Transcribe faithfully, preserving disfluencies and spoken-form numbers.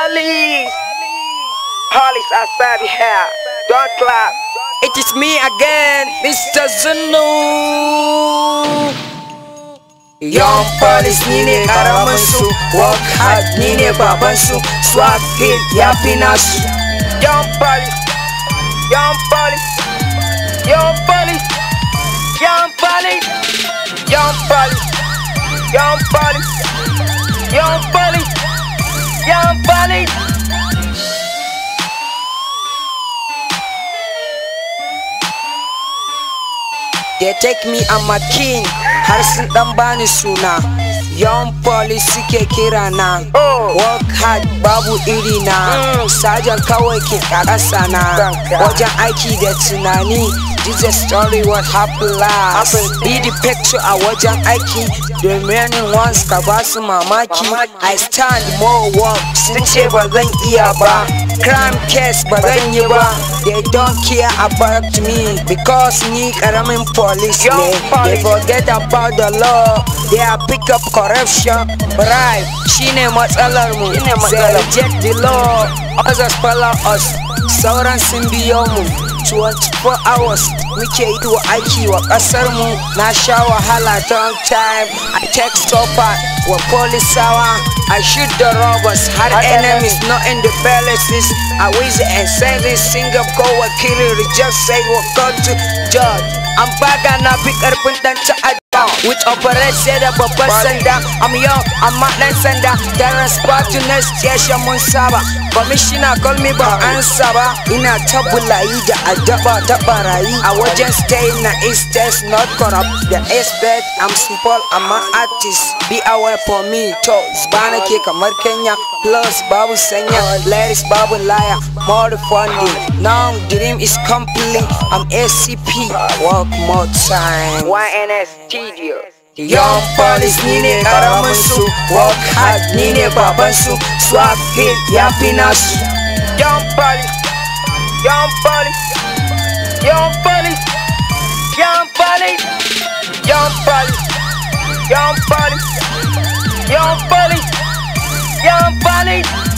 Police! Police outside here. Don't clap. It is me again, Mister Zunu. Young Police ni ne karamin su, work hard ni ne baban su, swag hit ya fi nasu. Young Police, Young Police, Young Police, Young Police, Young Police, Young Police, Young Police, Young Police. They take me, I'm a king. Har sun dan bani suna. Young Police suke kira na. Work hard babu iri na. Sajan kawai ke ƙasa na. Wajen aiki da tunani. This is a story what happened last. Be the picture a wajen aiki. The remaining ones ka basu mamaki. I stand more work. Sun ce ba zan iya ba. Crime case ba zan yi ba. They don't care about me because ni karamin police ne. They forget about the law. They are pick up corruption. Bribe shine matsalar mu. They reject the law. Others follow us. Sauran sun biyo mu. twenty-four hours muke yi wa aiki wa kasar mu. Na sha wahala long time. I take stopper wa polisawa. I shoot the robbers. Had enemies not in the palaces. I was and send in Singapore wakili reject say what come to judge. I'm back and I pick up and then with operation da babban sanda. I'm young, I'm not dan sanda. Daren spot to next station mun saba. Commissioner call me ba answer ba. Ina tabulayi da adaba ta barayi. A wajen stay na east test not corrupt. The expert I'm simple, I'm an artist. Be aware for me toes. Bana ke kamar Kenya plus babu sanya. Ladies babu liar, more funding. Now dream is complete. I'm A C P. Work more time. Y N S Studio. Young Police ni ne karamin su, work hard ni ne baban su, swag hit ya fi nasu. Young Police, Young Police, Young Police, Young Police, Young Police, Young Police, Young Police, Young Police.